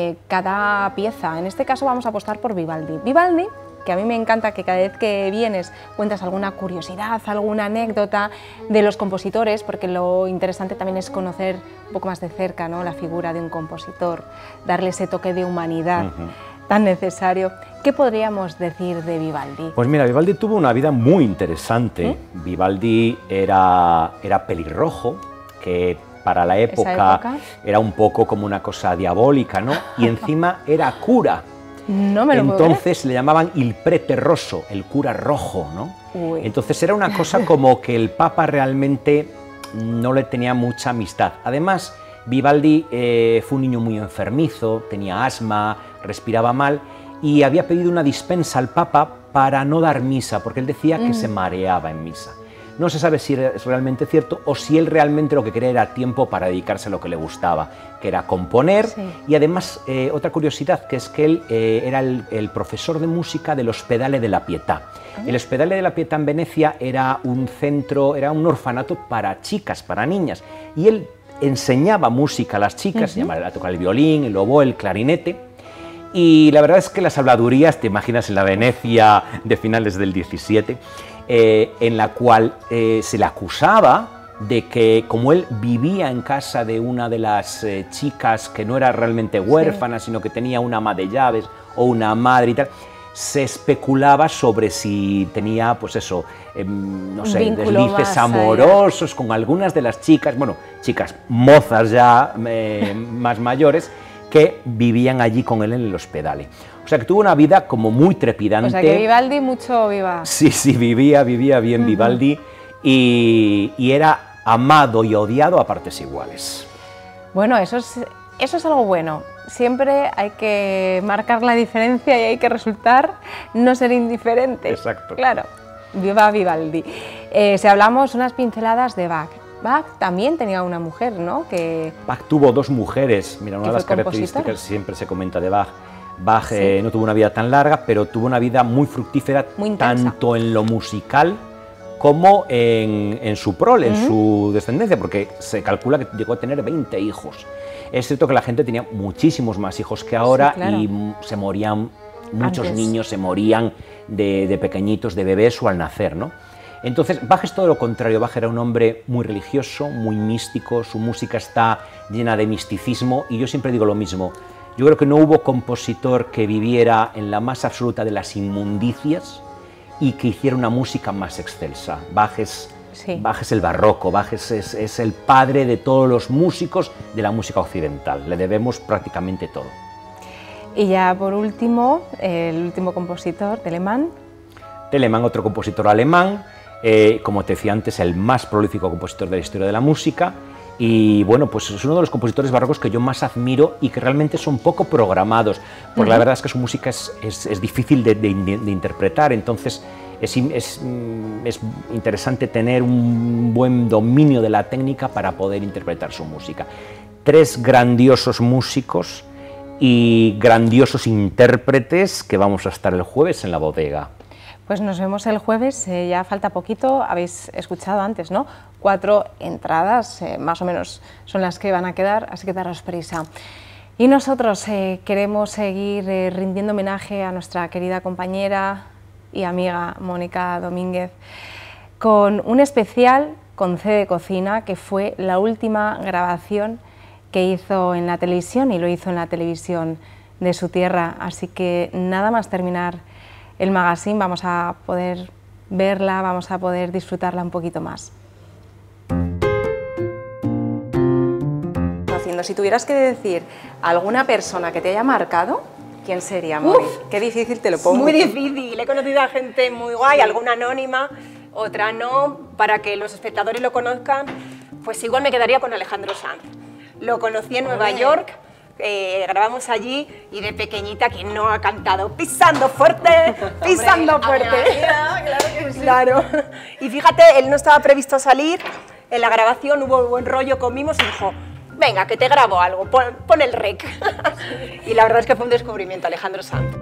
cada pieza. En este caso vamos a apostar por Vivaldi. Vivaldi, que a mí me encanta que cada vez que vienes cuentas alguna curiosidad, alguna anécdota de los compositores, porque lo interesante también es conocer un poco más de cerca, ¿no?, la figura de un compositor, darle ese toque de humanidad tan necesario. ¿Qué podríamos decir de Vivaldi? Pues mira, Vivaldi tuvo una vida muy interesante. Vivaldi era pelirrojo, que para la época era un poco como una cosa diabólica, ¿no? Y encima era cura. No me lo puedo Entonces le llamaban il prete rosso, el cura rojo, ¿no? Uy. Entonces era una cosa como que el Papa realmente no le tenía mucha amistad. Además, Vivaldi fue un niño muy enfermizo, tenía asma, respiraba mal y había pedido una dispensa al Papa para no dar misa, porque él decía que se mareaba en misa. No se sabe si es realmente cierto o si él realmente lo que quería era tiempo para dedicarse a lo que le gustaba, que era componer. Sí. Y además, otra curiosidad, que es que él era el profesor de música del Ospedale della Pietà. El Ospedale della Pietà en Venecia era un centro, era un orfanato para chicas, para niñas, y él enseñaba música a las chicas, a tocar el violín, el oboe, el clarinete. Y la verdad es que las habladurías, te imaginas en la Venecia de finales del 17, en la cual se le acusaba de que, como él vivía en casa de una de las chicas que no era realmente huérfana, sino que tenía una ama de llaves o una madre y tal, se especulaba sobre si tenía, pues eso, no sé, deslices amorosos con algunas de las chicas, bueno, chicas mozas ya más mayores, que vivían allí con él en el Ospedale. O sea que tuvo una vida como muy trepidante. O sea que Vivaldi mucho viva. Sí, sí, vivía bien Vivaldi y era amado y odiado a partes iguales. Bueno, eso es algo bueno. Siempre hay que marcar la diferencia y hay que resultar no ser indiferente. Exacto. Claro, viva Vivaldi. Si hablamos unas pinceladas de Bach. Bach también tenía una mujer, ¿no? Bach tuvo dos mujeres. Mira, una de las características siempre se comenta de Bach. Bach no tuvo una vida tan larga, pero tuvo una vida muy fructífera, muy tanto en lo musical como en su prole, en su descendencia, porque se calcula que llegó a tener 20 hijos. Es cierto que la gente tenía muchísimos más hijos que ahora, sí, claro, y se morían, muchos niños se morían de pequeñitos, de bebés o al nacer, ¿no? Entonces, Bach es todo lo contrario. Bach era un hombre muy religioso, muy místico, su música está llena de misticismo y yo siempre digo lo mismo. Yo creo que no hubo compositor que viviera en la más absoluta de las inmundicias y que hiciera una música más excelsa. Bach es el barroco, Bach es el padre de todos los músicos de la música occidental. Le debemos prácticamente todo. Y ya por último, el último compositor, Telemann. Telemann, otro compositor alemán. Como te decía antes, el más prolífico compositor de la historia de la música y bueno, pues es uno de los compositores barrocos que yo más admiro y que realmente son poco programados, porque la verdad es que su música es difícil de interpretar, entonces es interesante tener un buen dominio de la técnica para poder interpretar su música. Tres grandiosos músicos y grandiosos intérpretes que vamos a estar el jueves en la bodega. Pues nos vemos el jueves, ya falta poquito, habéis escuchado antes, ¿no? 4 entradas, más o menos son las que van a quedar, así que daros prisa. Y nosotros queremos seguir rindiendo homenaje a nuestra querida compañera y amiga Mónica Domínguez con un especial con C de Cocina, que fue la última grabación que hizo en la televisión, y lo hizo en la televisión de su tierra. Así que nada más terminar el magazine vamos a poder verla, vamos a poder disfrutarla un poquito más. Si tuvieras que decir alguna persona que te haya marcado, ¿quién sería, Moni? Qué difícil te lo pongo. Muy difícil, he conocido a gente muy guay, alguna anónima, otra no, para que los espectadores lo conozcan, pues igual me quedaría con Alejandro Sanz. Lo conocí en Nueva York, grabamos allí y de pequeñita, ¿quién no ha cantado? Pisando fuerte, pisando fuerte. Claro que sí. Claro. Y fíjate, él no estaba previsto salir, en la grabación hubo buen rollo con Mimos y dijo, venga, que te grabo algo, pon el rec. Y la verdad es que fue un descubrimiento, Alejandro Sanz.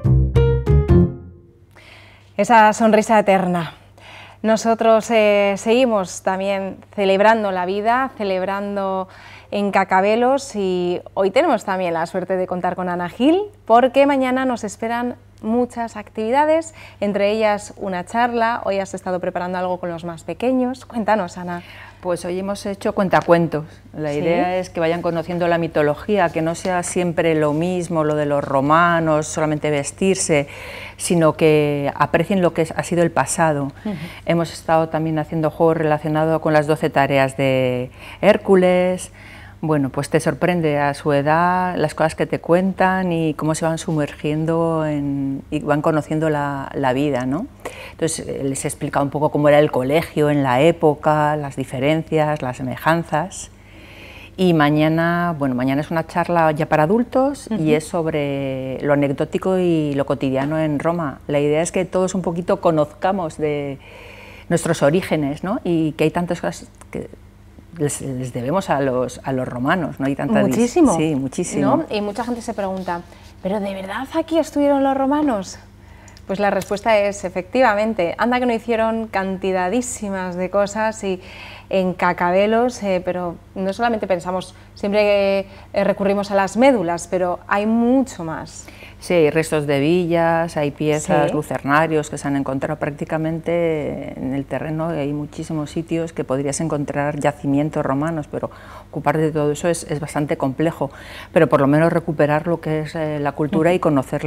Esa sonrisa eterna. Nosotros seguimos también celebrando la vida, celebrando en Cacabelos, y hoy tenemos también la suerte de contar con Ana Gil, porque mañana nos esperan muchas actividades, entre ellas una charla. Hoy has estado preparando algo con los más pequeños. Cuéntanos, Ana. Pues hoy hemos hecho cuentacuentos. La idea es que vayan conociendo la mitología, que no sea siempre lo mismo, lo de los romanos, solamente vestirse, sino que aprecien lo que ha sido el pasado. Hemos estado también haciendo juegos relacionados con las 12 tareas de Hércules. Bueno, pues te sorprende a su edad las cosas que te cuentan y cómo se van sumergiendo y van conociendo la vida, ¿no? Entonces les he explicado un poco cómo era el colegio en la época, las diferencias, las semejanzas. Y mañana, bueno, mañana es una charla ya para adultos y es sobre lo anecdótico y lo cotidiano en Roma. La idea es que todos un poquito conozcamos de nuestros orígenes, ¿no? Y que hay tantas cosas que les debemos a los romanos, ¿no? Hay tanta muchísimo. Sí, muchísimo. ¿No? Y mucha gente se pregunta, ¿pero de verdad aquí estuvieron los romanos? Pues la respuesta es efectivamente. Anda que no hicieron cantidadísimas de cosas y en Cacabelos, pero no solamente pensamos, siempre recurrimos a las médulas, pero hay mucho más. Sí, hay restos de villas, hay piezas, sí, lucernarios que se han encontrado prácticamente en el terreno. Hay muchísimos sitios que podrías encontrar yacimientos romanos, pero ocupar de todo eso es bastante complejo. Pero por lo menos recuperar lo que es la cultura y conocer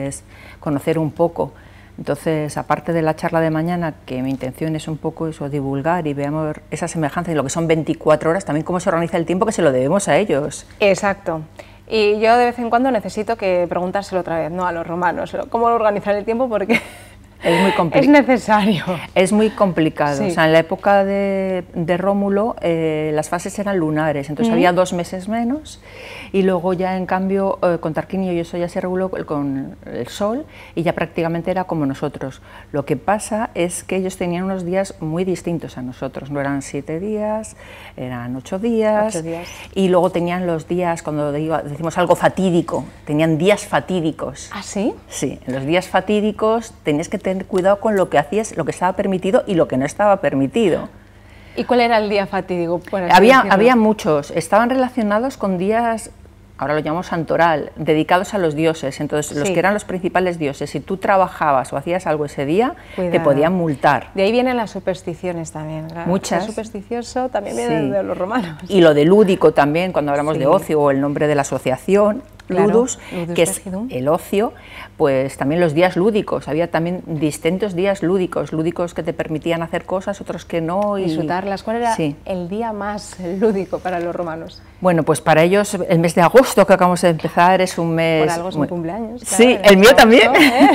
un poco. Entonces, aparte de la charla de mañana, que mi intención es un poco eso, divulgar y veamos esa semejanza de lo que son 24 horas, también cómo se organiza el tiempo, que se lo debemos a ellos. Exacto. Y yo de vez en cuando necesito que preguntárselo otra vez, no a los romanos, cómo organizar el tiempo, porque es muy complicado. Es necesario. Es muy complicado. Sí. O sea, en la época de Rómulo las fases eran lunares, entonces había 2 meses menos, y luego ya en cambio con Tarquinio y eso ya se reguló con el sol y ya prácticamente era como nosotros. Lo que pasa es que ellos tenían unos días muy distintos a nosotros, no eran 7 días, eran 8 días, 8 días. Y luego tenían los días, cuando decimos algo fatídico, tenían días fatídicos. ¿Ah, sí? Sí, en los días fatídicos tenías que tener cuidado con lo que hacías, lo que estaba permitido y lo que no estaba permitido. ¿Y cuál era el día fatídico? Había muchos, estaban relacionados con días, ahora lo llamamos santoral, dedicados a los dioses. Entonces, los que eran los principales dioses, si tú trabajabas o hacías algo ese día, te podían multar. De ahí vienen las supersticiones también. Claro. Muchas. Lo supersticioso también viene de los romanos. Y lo de lúdico también, cuando hablamos de ocio, o el nombre de la asociación, claro, ludus, que es el ocio, pues también los días lúdicos. Había también distintos días lúdicos que te permitían hacer cosas, otros que no. Disfrutarlas. ¿Cuál era el día más lúdico para los romanos? Bueno, pues para ellos el mes de agosto que acabamos de empezar es un mes... Por algo es un cumpleaños. Claro, sí, el mío también.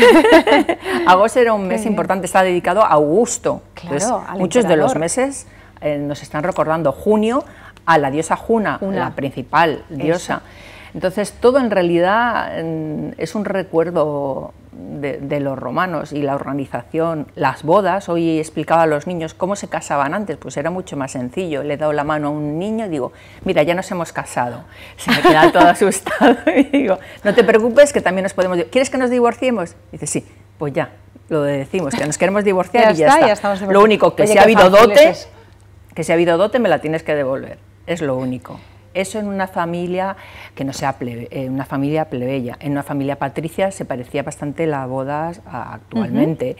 Agosto era un mes importante, está dedicado a Augusto. Claro, entonces, muchos de los meses nos están recordando. Junio a la diosa Juna, la principal diosa. Eso. Entonces, todo en realidad es un recuerdo de los romanos y la organización, las bodas. Hoy explicaba a los niños cómo se casaban antes, pues era mucho más sencillo. Le he dado la mano a un niño y digo, mira, ya nos hemos casado. Se me queda todo asustado y digo, no te preocupes, que también nos podemos... ¿Quieres que nos divorciemos? Y dice, sí, pues ya, lo decimos, que nos queremos divorciar y ya está. Lo único que si ha habido dote, me la tienes que devolver, es lo único. Eso en una familia que no sea una familia plebeya. En una familia patricia se parecía bastante la boda actualmente.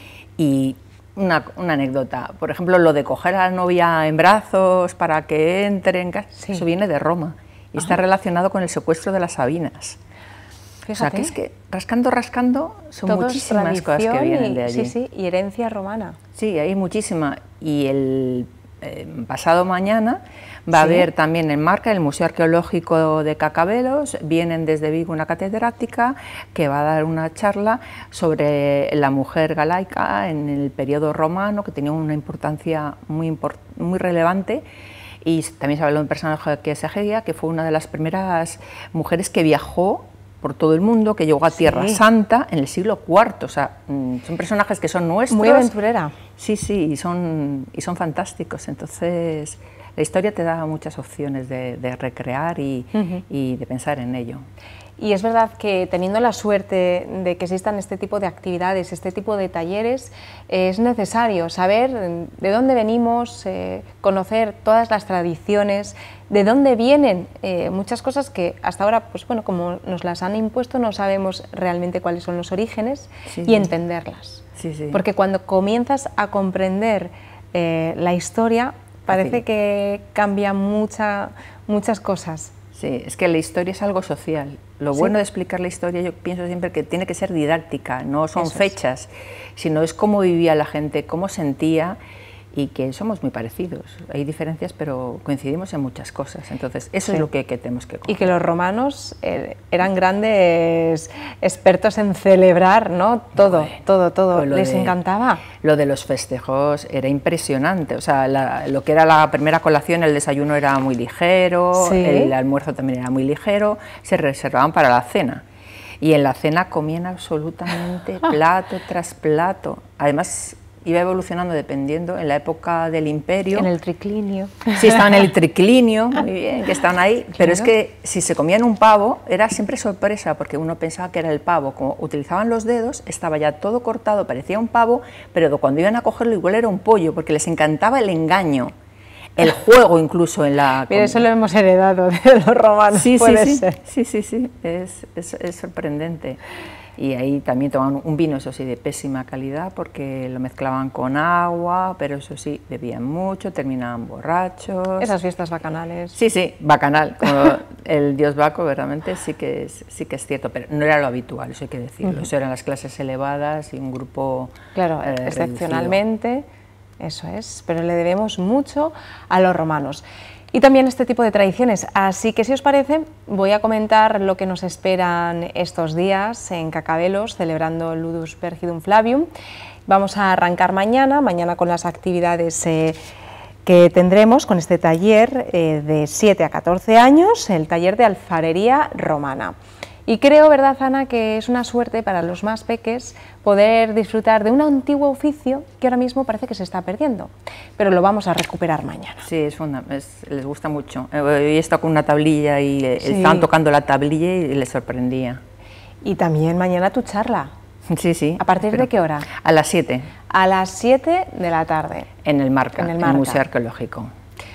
Y una anécdota, por ejemplo, lo de coger a la novia en brazos para que entre en casa, eso viene de Roma y está relacionado con el secuestro de las Sabinas. Fíjate. O sea, que es que rascando son todo muchísimas cosas que vienen de allí. Sí, sí, y herencia romana. Sí, hay muchísima. Y el pasado mañana va a haber también en Marca, el Museo Arqueológico de Cacabelos, vienen desde Vigo una catedrática que va a dar una charla sobre la mujer galaica en el periodo romano, que tenía una importancia muy relevante. Y también se habló de un personaje que es Egeria, que fue una de las primeras mujeres que viajó por todo el mundo, que llegó a Tierra Santa en el siglo IV, o sea, son personajes que son nuestros. Muy aventurera. Sí, sí, y son fantásticos, entonces la historia te da muchas opciones de recrear y de pensar en ello. Y es verdad que teniendo la suerte de que existan este tipo de actividades, este tipo de talleres, es necesario saber de dónde venimos, conocer todas las tradiciones, de dónde vienen muchas cosas que hasta ahora, pues bueno, como nos las han impuesto, no sabemos realmente cuáles son los orígenes y entenderlas. Sí, sí. Porque cuando comienzas a comprender la historia, parece que cambian muchas cosas. Sí, es que la historia es algo social. Lo bueno de explicar la historia, yo pienso siempre que tiene que ser didáctica, no son fechas, sino es cómo vivía la gente, cómo sentía, y que somos muy parecidos. Hay diferencias, pero coincidimos en muchas cosas. Entonces, eso es lo que tenemos que coger. Y que los romanos eran grandes expertos en celebrar, ¿no? Todo. Pues les encantaba. Lo de los festejos era impresionante. O sea, lo que era la primera colación, el desayuno era muy ligero, el almuerzo también era muy ligero, se reservaban para la cena. Y en la cena comían absolutamente plato tras plato. Además, iba evolucionando dependiendo en la época del Imperio. En el triclinio. Sí, estaban en el triclinio, muy bien, que estaban ahí, pero es que si se comían un pavo era siempre sorpresa, porque uno pensaba que era el pavo. Como utilizaban los dedos, estaba ya todo cortado, parecía un pavo, pero cuando iban a cogerlo igual era un pollo, porque les encantaba el engaño, el juego incluso en la... Mira, eso lo hemos heredado de los romanos, puede ser. Sí, es sorprendente. Y ahí también tomaban un vino, eso sí, de pésima calidad, porque lo mezclaban con agua, pero eso sí, bebían mucho, terminaban borrachos. Esas fiestas bacanales. Sí, bacanal, como el dios Baco, verdaderamente sí que es cierto, pero no era lo habitual, eso hay que decirlo. Eso eran las clases elevadas y un grupo excepcionalmente, eso es, pero le debemos mucho a los romanos. Y también este tipo de tradiciones, así que si os parece voy a comentar lo que nos esperan estos días en Cacabelos celebrando el Ludus Vergidum Flavium. Vamos a arrancar mañana con las actividades que tendremos con este taller de 7 a 14 años, el taller de alfarería romana. Y creo, ¿verdad, Ana?, que es una suerte para los más peques poder disfrutar de un antiguo oficio que ahora mismo parece que se está perdiendo, pero lo vamos a recuperar mañana. Sí, les gusta mucho. Hoy he estado con una tablilla y estaban tocando la tablilla y les sorprendía. Y también mañana tu charla. Sí. ¿A partir de qué hora? A las 7. A las 7 de la tarde. En el Marca, en el Museo Arqueológico.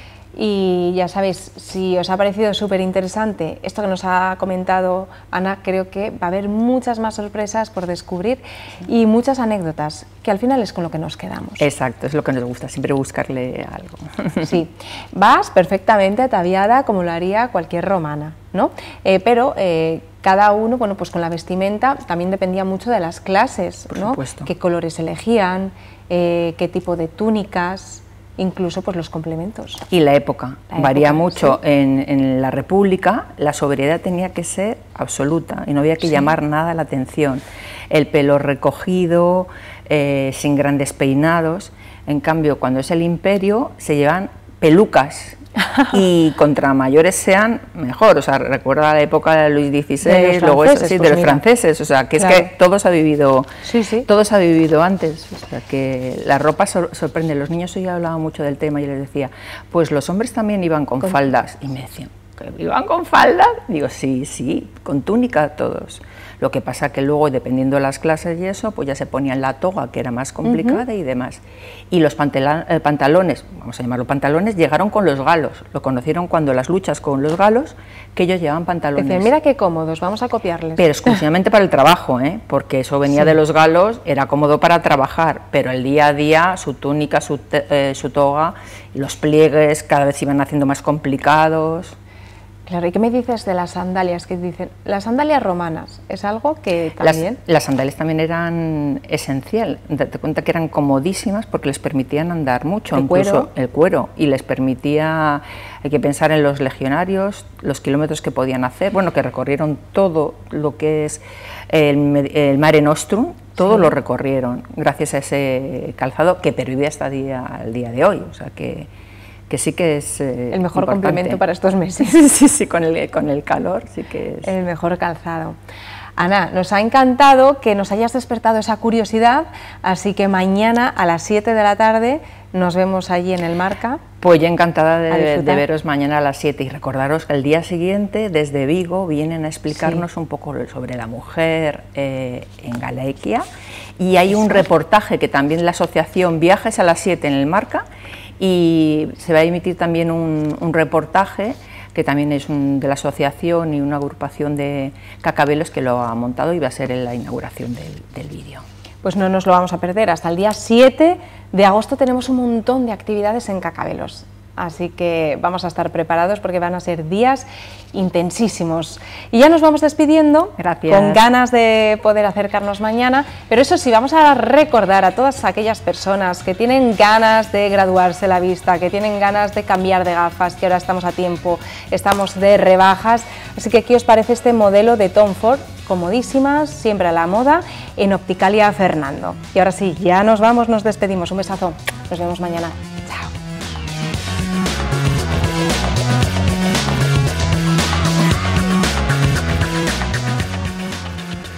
Y ya sabéis, si os ha parecido súper interesante esto que nos ha comentado Ana, creo que va a haber muchas más sorpresas por descubrir y muchas anécdotas, que al final es con lo que nos quedamos. Exacto, es lo que nos gusta, siempre buscarle algo. Sí, vas perfectamente ataviada como lo haría cualquier romana, ¿no? Pero cada uno, bueno, pues con la vestimenta también dependía mucho de las clases, ¿no? Por supuesto. Qué colores elegían, qué tipo de túnicas, incluso pues los complementos. Y la época varía mucho. Sí. En la República la sobriedad tenía que ser absoluta y no había que llamar nada la atención. El pelo recogido, sin grandes peinados. En cambio, cuando es el Imperio se llevan pelucas y contra mayores sean mejor, o sea, recuerda la época de Luis XVI, luego eso, sí, pues de los franceses, o sea, que claro, es que todo se ha vivido, todo se ha vivido antes, o sea, que la ropa sorprende. Los niños hoy hablaban mucho del tema y les decía, pues los hombres también iban con faldas, y me decían, ¿que iban con falda? Digo, sí, sí, con túnica todos. Lo que pasa que luego, dependiendo de las clases y eso, pues ya se ponían la toga, que era más complicada y demás. Y los pantalones, vamos a llamarlo pantalones, llegaron con los galos. Lo conocieron cuando las luchas con los galos, que ellos llevaban pantalones. Dicen, mira qué cómodos, vamos a copiarles. Pero exclusivamente para el trabajo, porque eso venía de los galos, era cómodo para trabajar, pero el día a día, su túnica, su toga, y los pliegues cada vez iban haciendo más complicados. Claro, ¿y qué me dices de las sandalias? Que dicen, las sandalias romanas, ¿es algo que también...? Las sandalias también eran esencial, date cuenta que eran comodísimas porque les permitían andar mucho, incluso el cuero, y les permitía, hay que pensar en los legionarios, los kilómetros que podían hacer, bueno, que recorrieron todo lo que es el Mare Nostrum, todo lo recorrieron gracias a ese calzado que pervive hasta el día de hoy, o sea que sí que es el mejor importante. complemento para estos meses. Sí, con el calor sí que es el mejor calzado. Ana, nos ha encantado que nos hayas despertado esa curiosidad, así que mañana a las 7 de la tarde nos vemos allí en el Marca. Pues yo encantada de veros mañana a las 7 y recordaros que el día siguiente desde Vigo vienen a explicarnos un poco sobre la mujer en Galicia, y hay un reportaje que también la asociación Viajes a las 7 en el Marca, y se va a emitir también un reportaje que también es de la asociación y una agrupación de cacabelos que lo ha montado, y va a ser en la inauguración del vídeo. Pues no nos lo vamos a perder, hasta el día 7 de agosto tenemos un montón de actividades en Cacabelos, así que vamos a estar preparados porque van a ser días intensísimos. Y ya nos vamos despidiendo, con ganas de poder acercarnos mañana, pero eso sí, vamos a recordar a todas aquellas personas que tienen ganas de graduarse la vista, que tienen ganas de cambiar de gafas, que ahora estamos a tiempo, estamos de rebajas, así que ¿qué os parece este modelo de Tom Ford? Comodísimas, siempre a la moda, en Opticalia Fernando. Y ahora sí, ya nos vamos, nos despedimos, un besazo, nos vemos mañana.